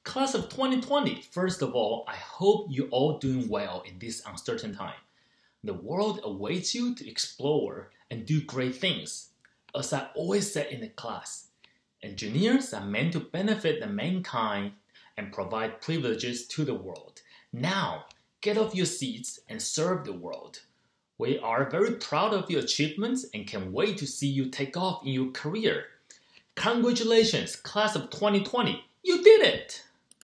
Class of 2020, first of all, I hope you all doing well in this uncertain time. The world awaits you to explore and do great things. As I always said in the class, engineers are meant to benefit the mankind and provide privileges to the world. Now, get off your seats and serve the world. We are very proud of your achievements and can wait to see you take off in your career. Congratulations, class of 2020, you did it!